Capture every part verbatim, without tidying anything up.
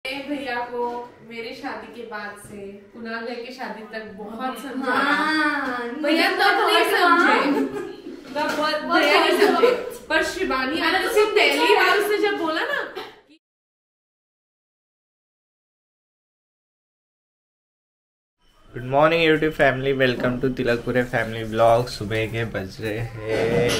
भैया को मेरी शादी के बाद से कुणाल भैया की शादी तक बहुत समझाया। भैया तब नहीं समझे, तब बहुत भैया नहीं समझे, पर शिवानी मैंने तो सिर्फ पहली बार उससे जब बोला ना। Good morning YouTube family, welcome to Tilakpure family blog. सुबह के बज रहे हैं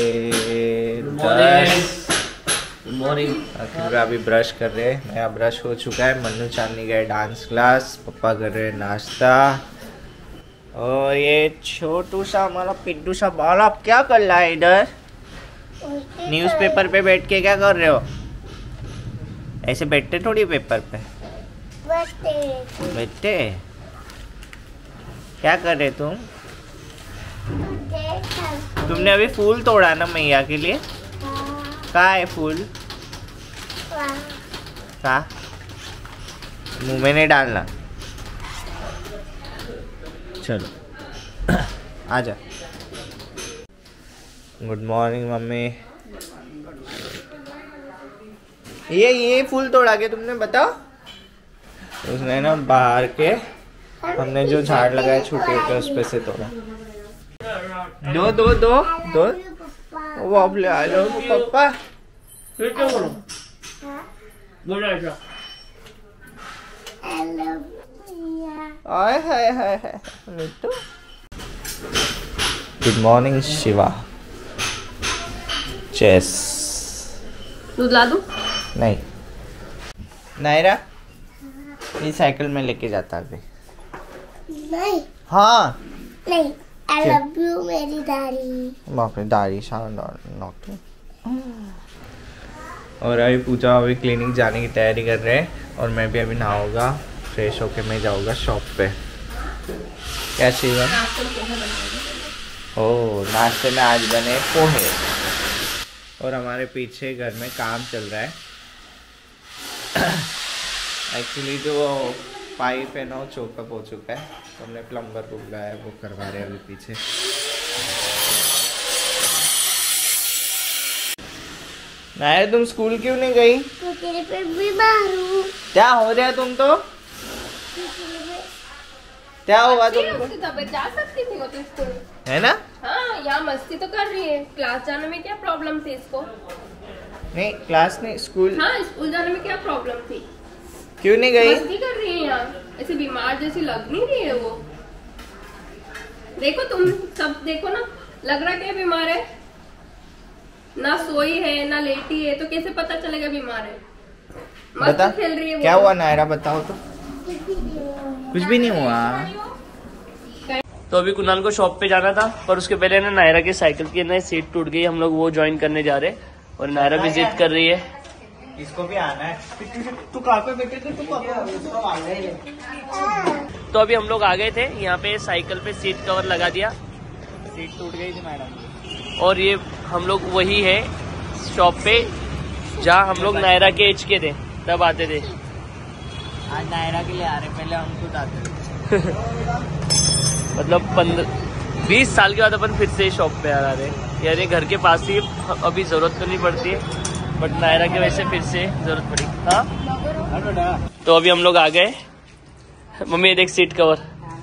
दस। Good morning. आखिर अभी ब्रश कर रहे हैं, नया ब्रश हो चुका है। मन्नू चांदनी गए डांस क्लास, पापा कर रहे हैं नाश्ता। और ये छोटू सा हमारा पिड्डू सा बाल आप क्या कर रहा है इधर? न्यूज़पेपर पे बैठ के क्या कर रहे हो? ऐसे बैठते थोड़ी पेपर पे बैठते बैठते क्या कर रहे तुम? तुमने अभी फूल तोड़ा ना मैया के लिए? कहाँ है फूल? कहाँ? मुंह में नहीं डालना। चलो आजा। Good morning mummy. ये ये फूल तोड़ा के तुमने बताओ? उसने ना बाहर के हमने जो झाड़ लगाए छोटे छोटे उस पे से तोड़ा। दो दो दो दो वो आप ले आ लो पापा। आय hi hi hi Mittu. Good morning Shiva. चेस दूध ला दूं? नहीं, नायरा ये साइकिल में लेके जाता अभी। नहीं। हाँ नहीं। I love you मेरी दादी। बाप रे दादी शानदार नौकरी। और अभी पूजा अभी क्लिनिक जाने की तैयारी कर रहे हैं और मैं भी अभी नहाऊंगा, फ्रेश होके मैं जाऊंगा शॉप पे। क्या चाहिए? ओह नाश्ते में आज बने पोहे। और हमारे पीछे घर में काम चल रहा है। एक्चुअली जो पाइप है ना वो चोकअप हो चुका है, तो हमने प्लम्बर को बुलाया, वो करवा रहे हैं अभी पीछे। नायर तुम स्कूल क्यों नहीं गई? क्योंकि मैं बीमार हूँ। क्या हो रहा है तुम तो? क्या हुआ तुमको? उसकी तबीयत जा सकती थी वो तो स्कूल, है ना? हाँ यहाँ मस्ती तो कर रही है। क्लास जाने में क्या प्रॉब्लम थी इसको? नहीं क्लास नहीं, स्कूल। हाँ स्कूल जाने में क्या प्रॉब्लम थी? क्यों नहीं गई? मस्ती कर रही है यहाँ, ऐसे बीमार जैसी लग नहीं रही है वो। देखो तुम सब देखो ना, लग रहा क्या बीमार है? ना सोई है ना लेटी है, तो कैसे पता चलेगा बीमार है? मस्त बता खेल रही है वो। क्या हुआ नायरा, बताओ तो। कुछ भी नहीं हुआ। तो अभी कुणाल को शॉप पे जाना था, पर उसके पहले ना नायरा की साइकिल की ना सीट टूट गई। हम लोग वो ज्वाइन करने जा रहे हैं और नायरा भी जिद कर रही है। इसको भी आना है। तू कहाँ पे बैठे थे? तू तो अभी हम लोग आ गए थे यहाँ पे, साइकिल पे सीट कवर लगा दिया। सीट टूट गई थी मैडम। और ये हम लोग वही है शॉप पे जहाँ हम लोग नायरा के एज के थे तब आते थे। आज नायरा के लिए आ रहे, पहले हम खुद आते थे। मतलब पंद्रह बीस साल के बाद अपन फिर से शॉप पे आ रहे हैं। यार ये घर के पास ही, अभी जरूरत तो नहीं पड़ती है, बट नायरा की वजह से फिर से जरूरत पड़ी। हाँ तो अभी हम लोग आ गए। मम्मी ये देख सीट कवर।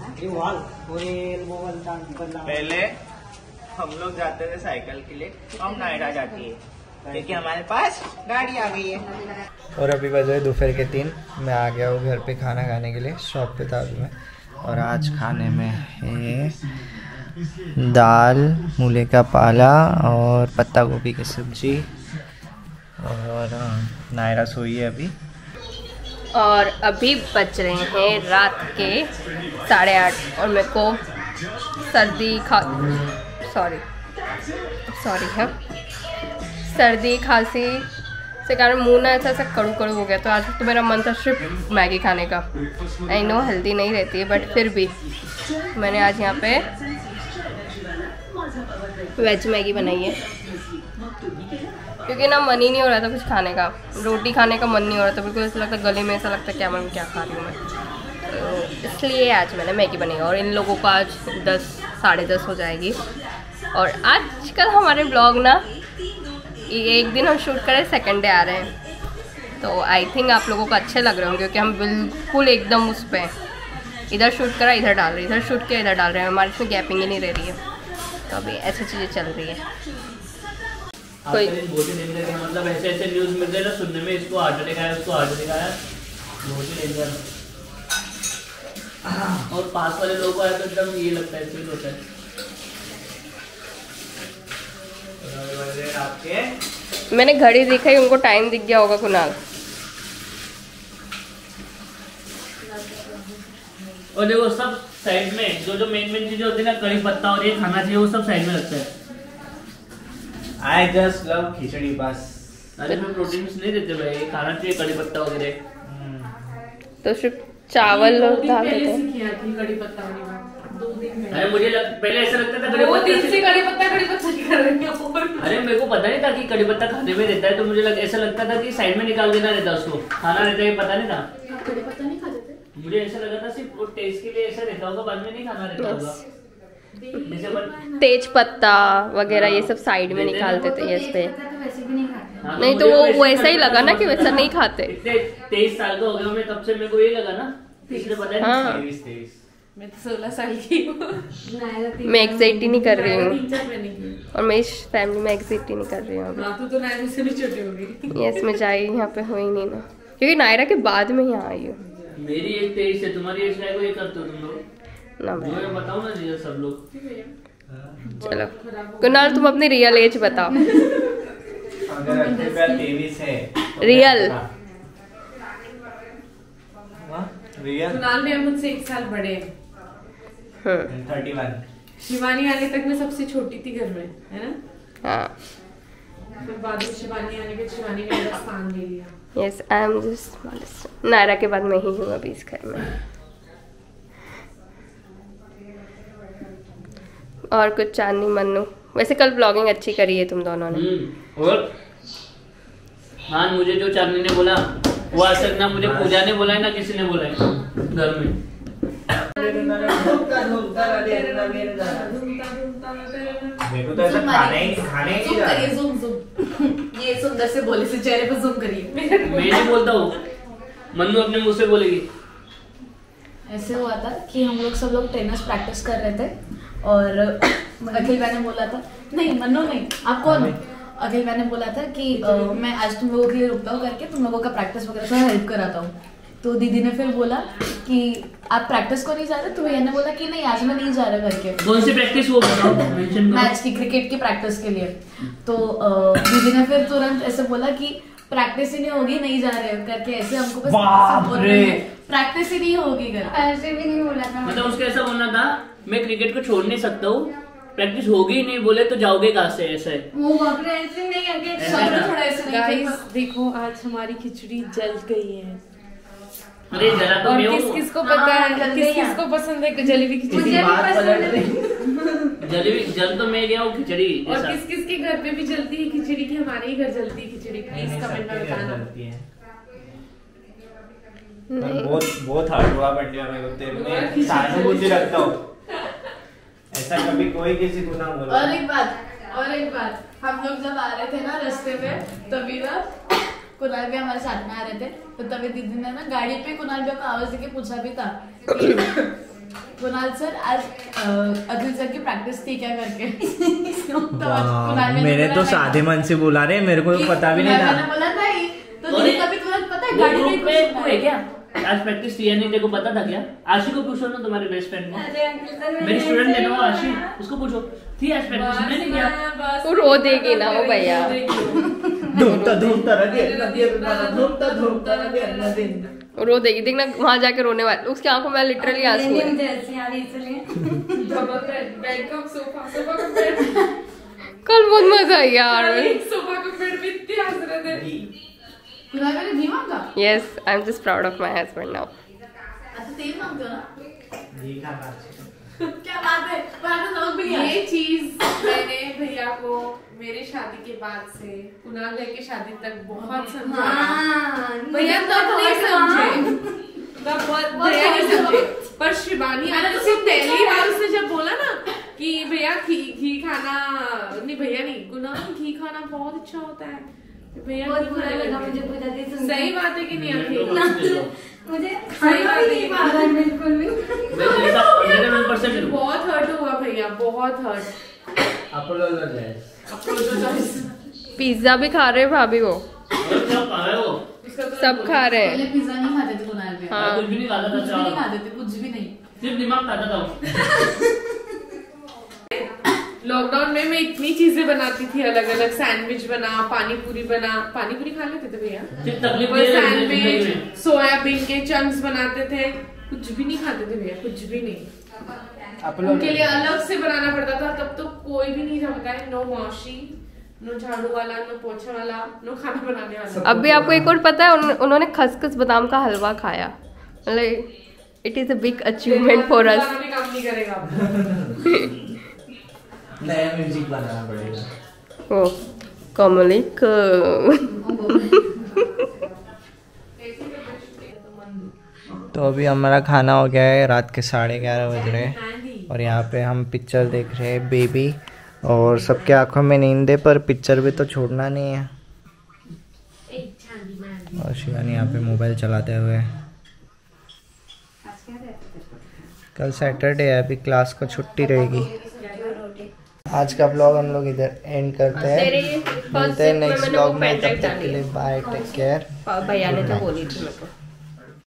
पहले हम लोग जाते थे साइकिल के लिए, हम नायरा जाती है क्योंकि हमारे पास गाड़ी आ गई है। और अभी बजे दोपहर के तीन, मैं आ गया हूँ घर पे खाना खाने के लिए। शॉप पे था अभी मैं। और आज खाने में है दाल, मूले का पाला और पत्ता गोभी की सब्जी। और नायरा सोई है अभी। और अभी बज रहे हैं रात के साढ़े आठ और मेरे को सर्दी खा सॉरी सॉरी हाँ सर्दी खांसी से कारण मुंह ना ऐसा ऐसा कड़ू कड़ू हो गया। तो आज तो मेरा मन था सिर्फ मैगी खाने का। आई नो हेल्दी नहीं रहती है, बट फिर भी मैंने आज यहाँ पे वेज मैगी बनाई है, क्योंकि ना मन ही नहीं हो रहा था कुछ खाने का। रोटी खाने का मन नहीं हो रहा था बिल्कुल। ऐसा लगता गले में ऐसा लगता क्या मैं क्या खा रही हूँ मैं। तो इसलिए आज मैंने मैगी बनाई। और इन लोगों को आज दस साढ़े दस हो जाएगी। और आजकल हमारे ब्लॉग ना एक दिन हम शूट करें, सेकंड डे आ रहे हैं। तो आई थिंक आप लोगों को अच्छे लग रहे होंगे क्योंकि हम बिल्कुल एकदम उस पर इधर शूट करा इधर डाल रहे हैं, इधर शूट किया इधर डाल रहे हैं, हमारे इसमें गैपिंग ही नहीं रह रही है। तो अभी ऐसी चीज़ें चल रही है। कोई मतलब ऐसे ऐसे न्यूज़ मिल रहे ना सुनने में, इसको हार्ट अटैक आया उसको हार्ट अटैक आया, बहुत ही डेंजर। और पास वाले लोगों को आया तो एकदम ये लगता है फील होता है। आपके मैंने घड़ी देखा ही उनको टाइम दिख गया होगा कुणाल। और देखो सब साइड में जो जो मेन मेन चीजें होती है ना, कड़ी पत्ता और ये खाना चाहिए वो सब साइड में रखता है। I just love खिचड़ी बस। अरे मैं प्रोटीन्स नहीं देते भाई, खाना चाहिए कड़ी पत्ता वगैरह। तो सिर्फ चावल दाल देते हैं। कड़ी पत्ता वाली बात दो दिन में। अरे मुझे लग, पहले ऐसा लगता था कड़ी पत्ता से कड़ी पत्ता कड़ी पत्ता कर रहे हैं। अरे मेरे को पता नहीं था कि कड़ी पत्ता खाने में रहता है, तो मुझे लग, ऐसा लगता था कि साइड में निकाल देना रहता उसको, खाना रहता है, पता नहीं था। कड़ी पत्ता नहीं खाते थे? मुझे ऐसा लगा था सिर्फ वो टेस्ट के लिए ऐसा रहता होगा, बाद में नहीं खाना रहता होगा। तेज पत्ता वगैरह ये सब साइड में निकालते थे इस पे। हाँ, नहीं तो वो वैसा ही लगा ना कि वैसा नहीं खाते। इतने तेईस साल का हो गया मैं, तब से मेरे को ये लगा ना, इसलिए पता है। हाँ। मैं तो सोलह साल की हूँ। मैं एग्जाइटी नहीं कर रही हूँ नहीं और मैं इस फैमिली में एग्जाइटी नहीं कर रही हूँ। तू तो नायरा से भी छोटी होगी। यस मैं जाई यहाँ पे हुई नहीं ना, क्योंकि नायरा के बाद में यहाँ आई हूँ मेरी एज तेईस है, तुम्हारी एज क्या है, ये करते हो तुम लोग ना। मैं बताऊँ ना जी सब लोग। चलो कुणाल तुम अपनी रियल एज बताओ। अगर तेईस है रियल रियल कुणाल भी मुझसे एक साल बड़े हैं। Thirty one. शिवानी आने तक मैं सबसे छोटी थी घर में, है ना? हाँ फिर बाद में शिवानी आने के शिवानी ने मेरा स्थान ले लिया। Yes I am just Naira के बाद मैं ही हूँ अभी इस घर में। और कुछ चांदनी मन्नू, वैसे कल ब्लॉगिंग अच्छी करी है तुम दोनों ने। और हाँ मुझे जो चांदनी ने बोला वो आज तक ना मुझे पूजा ने बोला है ना किसी ने बोला है घर में। मेरे को तो ऐसा खाना ही खाने ही नहीं करिए ज़ूम ज़ूम। ये सुंदर से बोले से चेहरे पे ज़ूम करिए। मैं नहीं बोलता हूँ, मन्नू अपने मुंह से बोलेगी। ऐसे हुआ था कि हम लोग सब लोग टेनिस प्रैक्टिस कर रहे थे और अखिल भाई ने बोला था, नहीं मन्नू नहीं, आप कौन? अखिल भाई ने बोला था कि आ, मैं आज तुम लोगों के लिए रुकता हूँ करके तुम लोगों का प्रैक्टिस वगैरह थोड़ा हेल्प कराता हूँ। तो दीदी ने फिर बोला कि आप प्रैक्टिस को नहीं जा रहे, तो भैया ने बोला कि नहीं आज मैं नहीं जा रहा करके। कौन सी प्रैक्टिस वो बताओ, मेंशन करो। मैच की, क्रिकेट की प्रैक्टिस के लिए। तो आ, दीदी ने फिर तुरंत ऐसे बोला कि प्रैक्टिस ही नहीं होगी, नहीं जा रहे करके, ऐसे हमको बस प्रैक्टिस ही नहीं होगी कर ऐसे भी नहीं बोला था। मतलब उसका ऐसा बोलना था मैं क्रिकेट को छोड़ नहीं सकता हूँ, प्रैक्टिस होगी नहीं बोले तो जाओगे कहाँ से, ऐसा है। वो बाप रे ऐसे नहीं करके ऐसा थोड़ा ऐसे नहीं गाइस था। देखो आज हमारी खिचड़ी जल गई है। अरे जरा तो और मैं किस किस को पता हाँ, है, जल किस गई किस है। को पसंद है जली हुई खिचड़ी? मुझे भी पसंद है। जली जल तो मैं गया हूँ खिचड़ी और जैसा। किस किस के घर पे भी जलती है खिचड़ी की? हमारे ही घर जलती है खिचड़ी, प्लीज कमेंट में बताना। बहुत बहुत हार्ड हुआ बंटिया, मेरे को तेरे में सहानुभूति रखता हूँ। ऐसा कभी कोई किसी को ना बोला। और एक बात और एक बात हम लोग जब आ रहे थे ना रास्ते में, तभी ना कुणाल भी हमारे साथ में आ रहे थे, तो तभी दीदी ने ना गाड़ी पे कुणाल भी का आवाज देके पूछा भी था कि कुणाल सर आज अखिल सर की प्रैक्टिस थी क्या करके। तो कुणाल ने मैंने बोला तो नहीं। सादे मन से बोला रे, मेरे को कि पता भी नहीं मैंने था। बोला नहीं, तो और दीदी तभी तुरंत पता है वो गाड़ी ग्रुप में में तू है क्या? आज प्रैक्टिस थी या नहीं तेरे को पता था क्या? आशी को पूछो ना, तुम्हारे बेस्ट फ्रेंड को, मेरी स्टूडेंट है ना वो आशी, उसको पूछो थी आज प्रैक्टिस, मैंने किया। वो रो देगी ना वो भैया। धूमता धूमता रगे धूमता धूमता रगे नदी। वो रो देगी, देखना वहां जाके रोने वाली, उसकी आंखों में लिटरली आंसू है। कल बहुत मजा आई यार। सोफा का बेड पे इतने हंस रहे थे। कुणाल मैंने घी मांगा। Yes I am just proud of my husband now. अच्छा तेल मांगते हो ना? घी खाना। क्या बात है, पर आपने नमक भी लिया। ये चीज मैंने भैया को मेरे शादी के बाद से कुणाल भैया की शादी तक बहुत समझाया। भैया तब नहीं समझे, तब बहुत भैया नहीं समझे। पर शिवानी आने से पहली बार उसने जब बोला ना कि भैया घी घी खाना, नहीं भैया नहीं कुणाल घी खाना बहुत अच्छा होता है, भैया बहुत बुरा लगा मुझे पूजा दी सुन के। सही बात है कि नहीं अभी मुझे खाना भी नहीं पा रहा है बिल्कुल भी। बहुत हर्ट हुआ भैया, बहुत हर्ट। पिज्जा भी खा रहे हैं भाभी वो, सब खा रहे पहले हैं। पिज्जा नहीं खाते थे कुणाल पे। हाँ। कुछ भी नहीं खाता था, कुछ भी नहीं खाते थे, कुछ भी नहीं। सिर्फ दिमाग खाता था। लॉकडाउन में मैं इतनी चीजें बनाती थी अलग अलग, सैंडविच बना, पानी पूरी बना, पानी पूरी खा लेते थे भैया, सिर्फ तकलीफ ये है जिंदगी सैंडविच, में। सोयाबीन के चंक्स बनाते थे, कुछ भी नहीं खाते थे भैया, कुछ भी नहीं। उनके लिए अलग से बनाना पड़ता था, तब तो कोई भी नहीं था बताए, नो मौसी, नो झाड़ू वाला, नो पोछा वाला, नो खाना बनाने वाला। अभी आपको एक और पता है, उन, उन्होंने खसखस बादाम का हलवा खाया, मतलब it is a big achievement for us. भी काम नहीं करेगा आपको। नया म्यूजिक बनाना पड़ेगा। ओ कमलिक। तो अभी हमारा खाना हो गया है, रात के साढ़े ग्यारह बज रहे हैं और यहाँ पे हम पिक्चर देख रहे हैं बेबी, और सबके आंखों में नींद है पर पिक्चर भी तो छोड़ना नहीं है। और शिवानी यहाँ पे मोबाइल चलाते हुए। कल सैटरडे है, अभी क्लास को छुट्टी रहेगी। आज का ब्लॉग हम लोग इधर एंड करते हैं, मिलते हैं नेक्स्ट ब्लॉग में, तब तक के लिए बाय, टेक केयर। भैया ने तो बोली थी मेरे को।